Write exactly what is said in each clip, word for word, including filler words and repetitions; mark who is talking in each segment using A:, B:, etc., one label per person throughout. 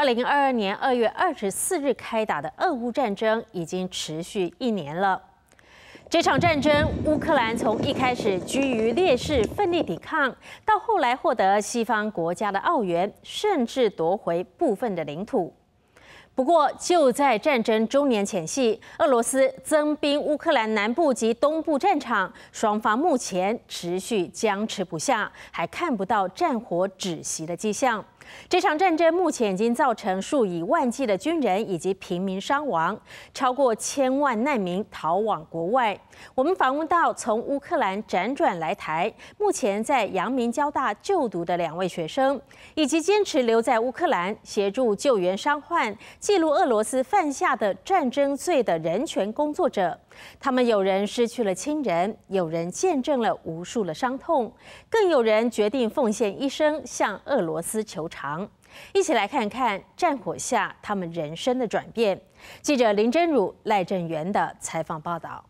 A: 二零二二年二月二十四日开打的俄乌战争已经持续一年了。这场战争，乌克兰从一开始居于劣势，奋力抵抗，到后来获得西方国家的奥援，甚至夺回部分的领土。 不过，就在战争周年前夕，俄罗斯增兵乌克兰南部及东部战场，双方目前持续僵持不下，还看不到战火止息的迹象。这场战争目前已经造成数以万计的军人以及平民伤亡，超过千万难民逃往国外。我们访问到从乌克兰辗转来台，目前在阳明交大就读的两位学生，以及坚持留在乌克兰协助救援伤患。 记录俄罗斯犯下的战争罪的人权工作者，他们有人失去了亲人，有人见证了无数的伤痛，更有人决定奉献一生向俄罗斯求偿。一起来看看战火下他们人生的转变。记者林真如、赖正元的采访报道。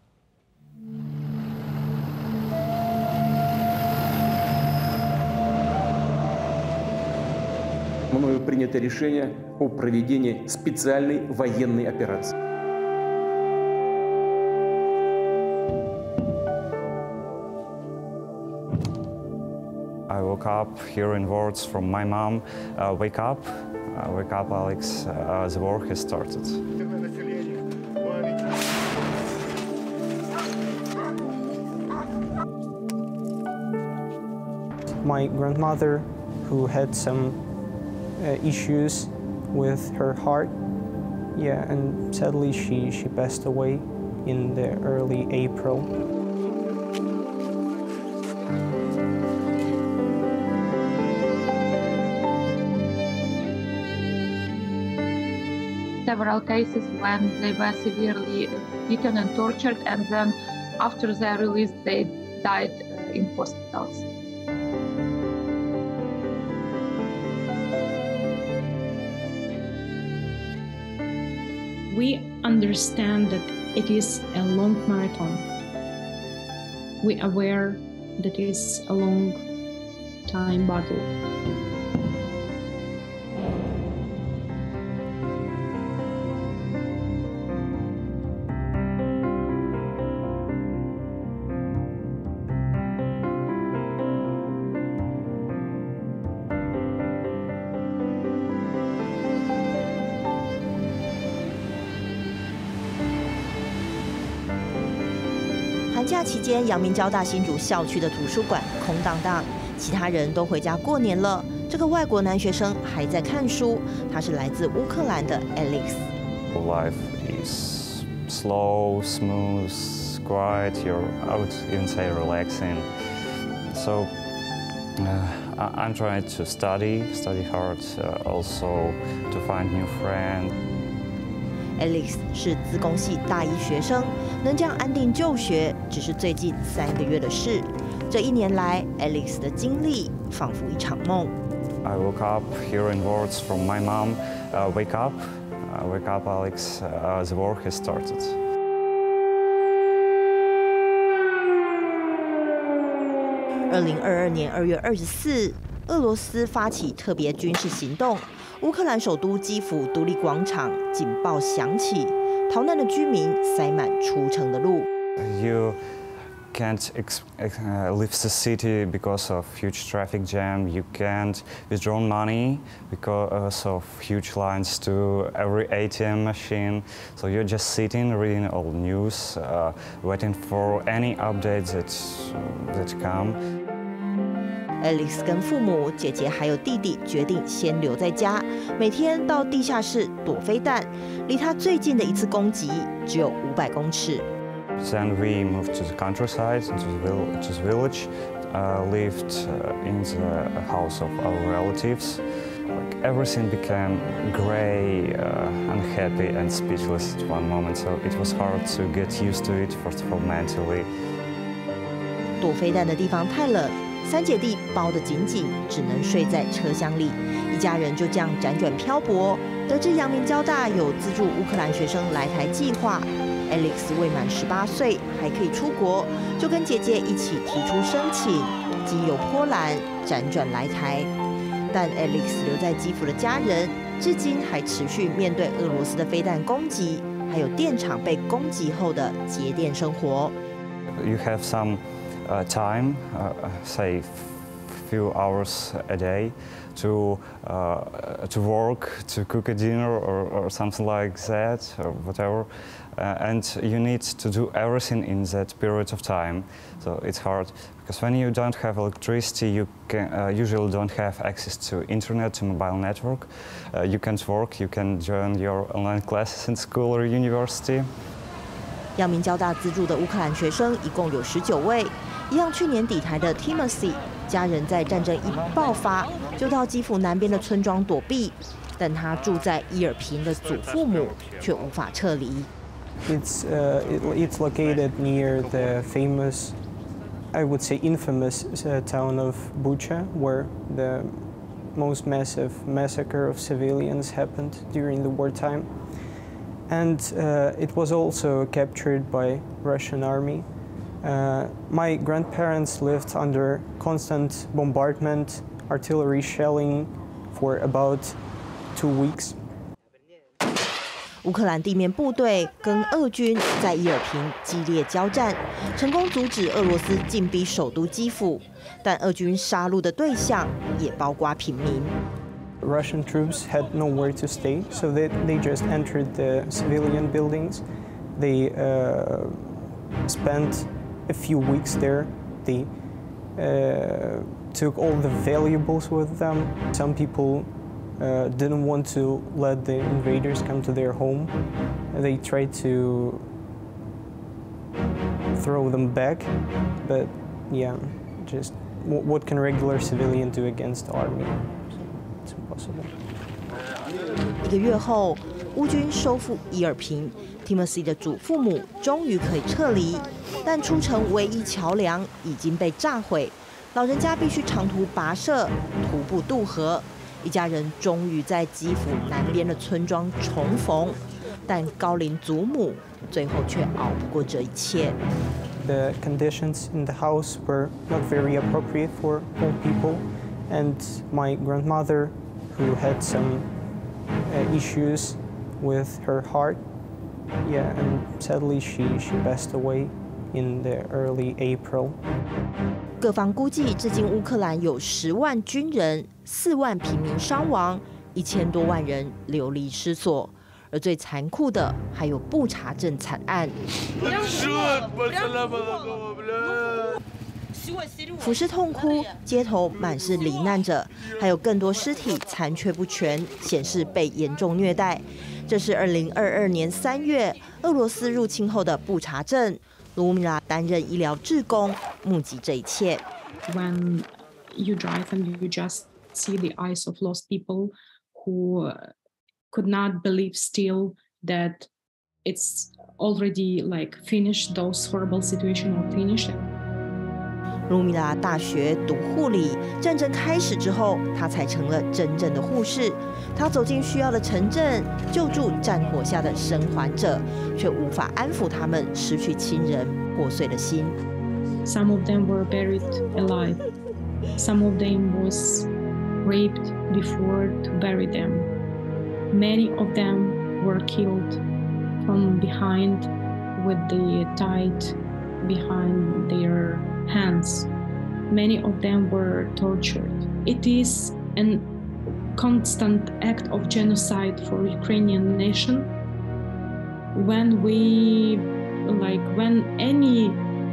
B: Мною принято решение о проведении специальной военной операции.
C: I woke up hearing words from my mom. Uh, wake up, uh, wake up, Alex. Uh, the war has started.
D: My grandmother, who had some uh, issues with her heart, yeah, and sadly she, she passed away in the early April.
E: Several cases when they were severely beaten and tortured, and then after their release they died in hospitals.
F: We understand that it is a long marathon. We are aware that it is a long time battle.
G: 《寒假期间，阳明交大新竹校区的图书馆空荡荡，其他人都回家过年了。这个外国男学生还在看书，他是来自乌克兰的 Alex。
C: Life is slow, smooth, quiet. You're, I would even say, relaxing. So uh, I'm trying to study, study hard, uh, also to find new friends.
G: Alex 是资工系大一学生，能这样安定就学，只是最近三个月的事。这一年来 ，Alex 的经历仿佛一场梦。
C: I woke up hearing words from my mom. Uh, wake up, uh, wake up, Alex. Uh, the war has started.
G: 二零二二年二月二十四，俄罗斯发起特别军事行动。 乌克兰首都基辅独立广场警报响起，逃难的居民塞满出城的路。
C: You can't ex uh, leave the city because of huge traffic jam. You can't withdraw money because of huge lines to every A T M machine. So you're just sitting, reading all news, uh, waiting for any updates that that come.
G: Alex 跟父母、姐姐还有弟弟决定先留在家，每天到地下室躲飞弹。离他最近的一次攻击只有五百公尺。
C: Then we moved to the countryside, to the village, uh, lived in the house of our relatives. Like everything became grey, uh, unhappy, and speechless at one moment. So it was hard to get used to it. First of all, mentally.
G: 躲飞弹的地方太冷。 三姐弟包得紧紧，只能睡在车厢里。一家人就这样辗转漂泊。得知阳明交大有资助乌克兰学生来台计划 ，Alex 未满十八岁还可以出国，就跟姐姐一起提出申请，经由波兰辗转来台。但 Alex 留在基辅的家人至今还持续面对俄罗斯的飞弹攻击，还有电厂被攻击后的节电生活。
C: You have some uh, time, uh, say, few hours a day, to uh, to work, to cook a dinner or, or something like that, or whatever. Uh, and you need to do everything in that period of time. So it's hard because when you don't have electricity, you can, uh, usually don't have access to internet, to mobile network. Uh, you can't work, you can join your online classes in school or university.
G: 阳明交大资助的乌克兰学生一共有十九位，一样去年抵台的 Timothy 家人在战争一爆发就到基辅南边的村庄躲避，但他住在伊尔平的祖父母却无法撤离。
D: It's uh, it, it's located near the famous, I would say infamous uh, town of Bucha, where the most massive massacre of civilians happened during the wartime. And uh, it was also captured by Russian army. Uh, my grandparents lived under constant bombardment, artillery shelling for about two weeks.
G: 乌克兰地面部队跟俄军在伊尔平激烈交战，成功阻止俄罗斯进逼首都基辅，但俄军杀戮的对象也包括平民。
D: Russian troops had nowhere to stay, so they, they just entered the civilian buildings. They uh, spent a few weeks there. They uh, took all the valuables with them. Some people uh, didn't want to let the invaders come to their home. They tried to throw them back, but yeah, just what can a regular civilian do against the army? It's impossible.
G: 一个月后，乌军收复伊尔平 ，Timothy 的祖父母终于可以撤离，但出城唯一桥梁已经被炸毁，老人家必须长途跋涉，徒步渡河。一家人终于在基辅南边的村庄重逢，但高龄祖母最后却熬不过这一切。
D: The conditions in the house were not very appropriate for old people, and my grandmother, who had some uh, issues with her heart, yeah, and sadly she she passed away in the early April.
G: 各方估计，至今乌克兰有十万军人、四万平民伤亡，一千多万人流离失所。而最残酷的，还有布查镇惨案。俯视痛哭，街头满是罹难者，还有更多尸体残缺不全，显示被严重虐待。这是二零二二年三月俄罗斯入侵后的布查镇。卢米拉担任医疗志工，目击这一切。
F: When you drive and you just see the eyes of lost people who could not believe still that it's already like finished, those horrible situation are finished.
G: 卢米拉大学读护理，战争开始之后，她才成了真正的护士。她走进需要的城镇，救助战火下的生还者，却无法安抚他们失去亲人破碎的心。
F: Some of them were buried alive. Some of them was raped before to bury them. Many of them were killed from behind with the tied behind their hands. Many of them were tortured. It is a constant act of genocide for Ukrainian nation. When we, like, when any,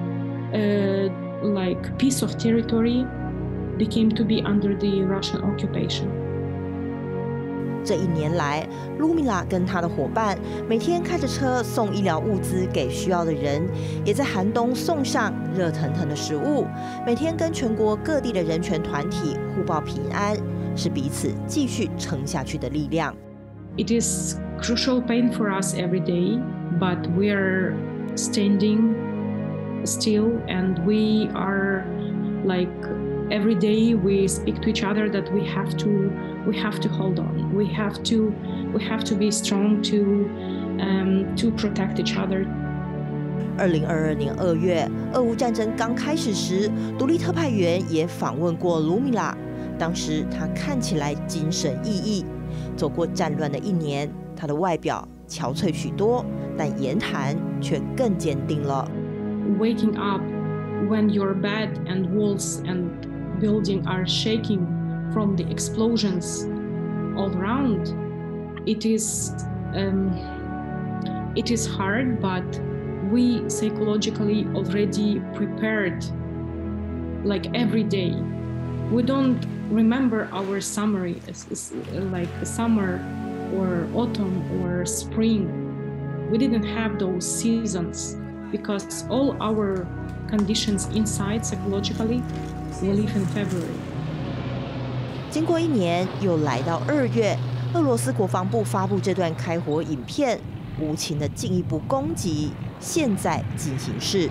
F: uh, like, piece of territory became to be under the Russian occupation.
G: 这一年来，卢米拉跟她的伙伴每天开着车送医疗物资给需要的人，也在寒冬送上热腾腾的食物。每天跟全国各地的人权团体互报平安，是彼此继续撑下去的力量。
F: It is crucial pain for us every day, but we are standing still, and we are like. Every day we speak to each other that we have to, we have to hold on. We have to, we have to be strong to, um, to protect each other.
G: 二零二二年二月，俄乌战争刚开始时，独立特派员也访问过卢米拉。当时她看起来精神奕奕。 走过战乱的一年，他的外表憔悴许多，但言谈却更坚定了。
F: Waking up when your bed and walls and building are shaking from the explosions all around, it is um, it is hard, but we psychologically already prepared. Like every day, we don't remember our summer, like summer or autumn or spring. We didn't have those seasons because all our conditions inside psychologically we live in February.
G: 经过一年，又来到二月，俄罗斯国防部发布这段开火影片，无情的进一步攻击现在进行式。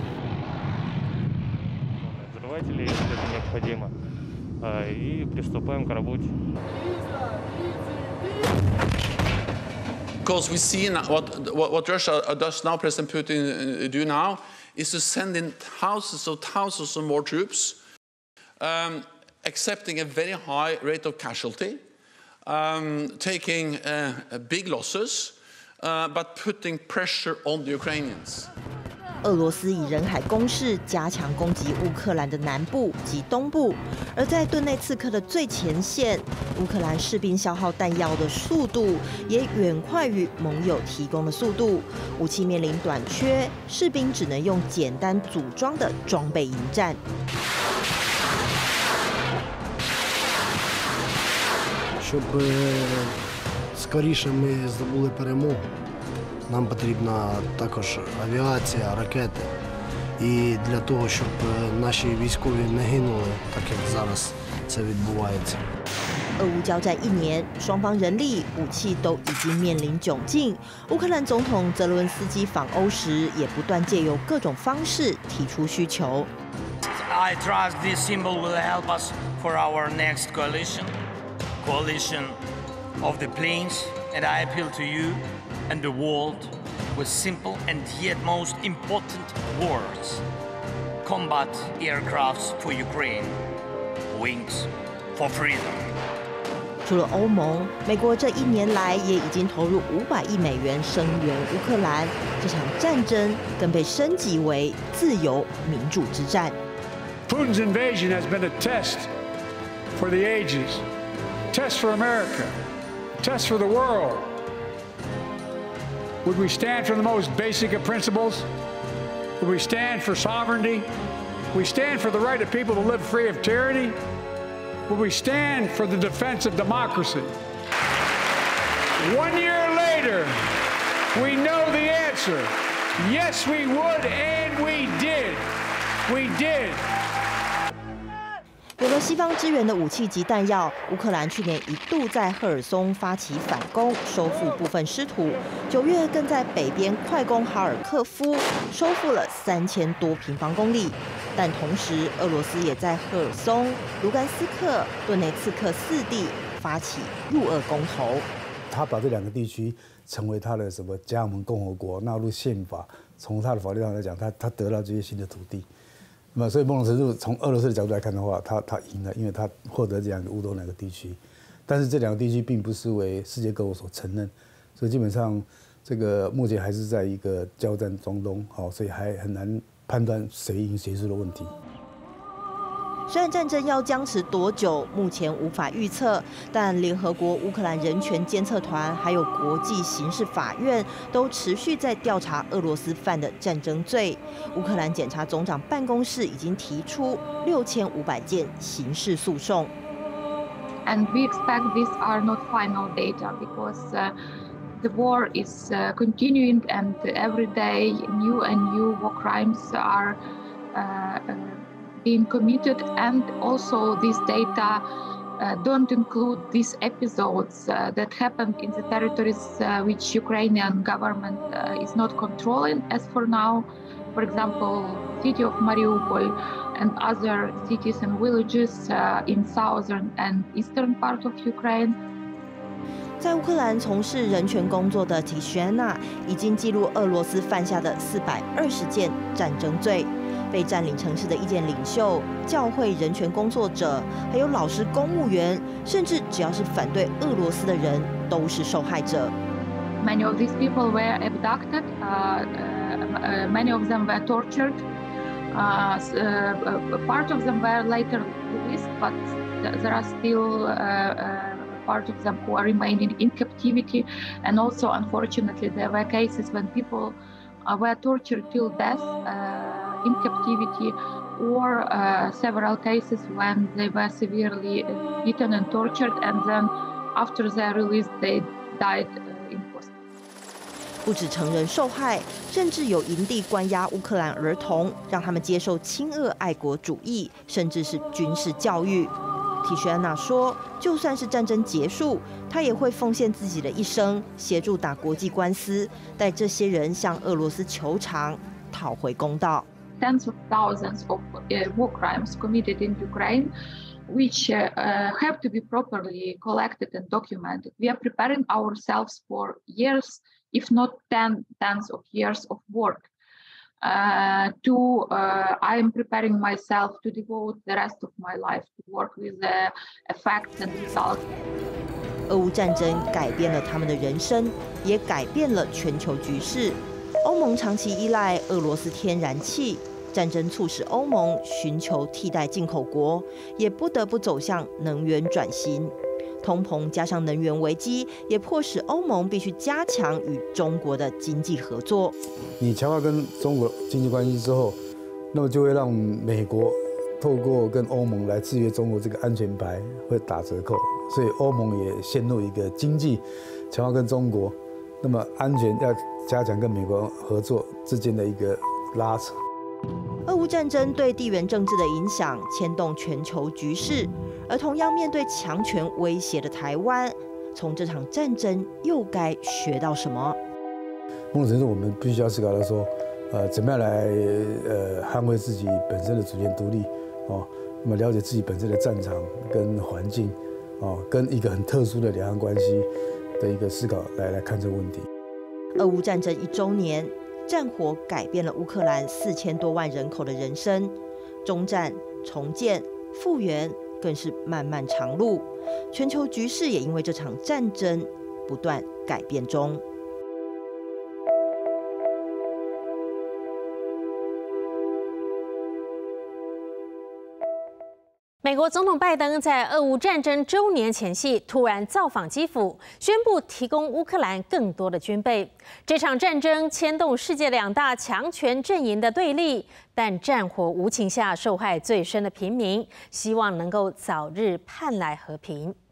H: Это необходимо. И приступаем к работе.
I: Because we see now what, what, what Russia does now, President Putin do now, is to send in thousands of thousands of more troops, um, accepting a very high rate of casualty, um, taking uh, big losses, uh, but putting pressure on the Ukrainians.
G: 俄罗斯以人海攻势加强攻击乌克兰的南部及东部，而在顿内茨克的最前线，乌克兰士兵消耗弹药的速度也远快于盟友提供的速度，武器面临短缺，士兵只能用简单组装的装备迎战。
J: Щоб скоріше ми здобули перемогу. Нам потрібна також авіація, ракети. І для того, щоб наші військові не гинули, так як зараз це відбувається.
G: 俄乌交战一年，双方人力、武器都已经面临窘境。乌克兰总统泽伦斯基访欧时，也不断借由各种方式提出需求。
K: I trust this symbol will help us for our next coalition, coalition of the plains, and I appeal to you and the world with simple and yet most important words. Combat aircrafts for Ukraine, wings for freedom.
G: 除了欧盟，美国这一年来也已经投入五百亿美元声援乌克兰。这场战争更被升级为自由民主之战。
L: Putin's invasion has been a test for the ages, test for America, test for the world. Would we stand for the most basic of principles? Would we stand for sovereignty? Would we stand for the right of people to live free of tyranny? Would we stand for the defense of democracy? One year later, we know the answer. Yes, we would, and we did. We did.
G: 有了西方支援的武器及弹药，乌克兰去年一度在赫尔松发起反攻，收复部分失土。九月更在北边快攻哈尔科夫，收复了三千多平方公里。但同时，俄罗斯也在赫尔松、卢甘斯克、顿内茨克四地发起入俄公投。
M: 他把这两个地区成为他的什么加盟共和国，纳入宪法。从他的法律上来讲，他他得到这些新的土地。那么，所以某种程度，从俄罗斯的角度来看的话，他他赢了，因为他获得这两个乌东两个地区，但是这两个地区并不是为世界各国所承认，所以基本上这个目前还是在一个交战中东，好，所以还很难判断谁赢谁输的问题。
G: 虽然战争要僵持多久，目前无法预测，但联合国乌克兰人权监测团还有国际刑事法院都持续在调查俄罗斯犯的战争罪。乌克兰检察总长办公室已经提出六千五百件刑事诉讼。
E: And we expect these are not final data because uh, the war is uh, continuing, and every day new and new war crimes are. Uh, being committed, and also this data uh, don't include these episodes uh, that happened in the territories uh, which Ukrainian government uh, is not controlling as for now. For example, city of Mariupol and other cities and villages uh, in southern and eastern part of Ukraine.
G: 在乌克兰从事人权工作的 Tishana 已经记录俄罗斯犯下的四百二十件战争罪。 被占领城市的意见领袖、教会人权工作者，还有老师、公务员，甚至只要是反对俄罗斯的人，都是受害者。
E: Many of these people were abducted. Uh, uh, many of them were tortured. Uh, uh, part of them were later released, but there are still uh, uh, part of them who are remaining in captivity. And also, unfortunately, there were cases when people uh, were tortured till death uh, in captivity, or uh, several cases when they were severely beaten and tortured, and then after their release, they died.
G: 不止成人受害，甚至有营地关押乌克兰儿童，让他们接受亲俄爱国主义，甚至是军事教育。提什安娜说，就算是战争结束，她也会奉献自己的一生，协助打国际官司，带这些人向俄罗斯求偿，讨回公道。
E: Tens of thousands of uh, war crimes committed in Ukraine, which uh, uh, have to be properly collected and documented. We are preparing ourselves for years, if not ten, tens of years of work. Uh, to uh, I am preparing myself to devote the rest of my life to work with the effects and results.
G: 俄乌战争改变了他们的人生，也改变了全球局势。欧盟长期依赖俄罗斯天然气，战争促使欧盟寻求替代进口国，也不得不走向能源转型。通膨加上能源危机，也迫使欧盟必须加强与中国的经济合作。
M: 你强化跟中国经济关系之后，那么就会让美国透过跟欧盟来制约中国这个安全牌会打折扣，所以欧盟也陷入一个经济强化跟中国，那么安全要加强跟美国合作之间的一个拉扯。
G: 俄乌战争对地缘政治的影响牵动全球局势，而同样面对强权威胁的台湾，从这场战争又该学到什么？
M: 某种程度，我们必须要思考到说，呃，怎么样来呃捍卫自己本身的主权独立哦，那么了解自己本身的战场跟环境哦，跟一个很特殊的两岸关系的一个思考来来看这个问题。
G: 俄乌战争一周年。战火改变了乌克兰四千多万人口的人生，终战、重建、复原更是漫漫长路。全球局势也因为这场战争不断改变中。
A: 美国总统拜登在俄乌战争周年前夕突然造访基辅，宣布提供乌克兰更多的军备。这场战争牵动世界两大强权阵营的对立，但战火无情下受害最深的平民，希望能够早日盼来和平。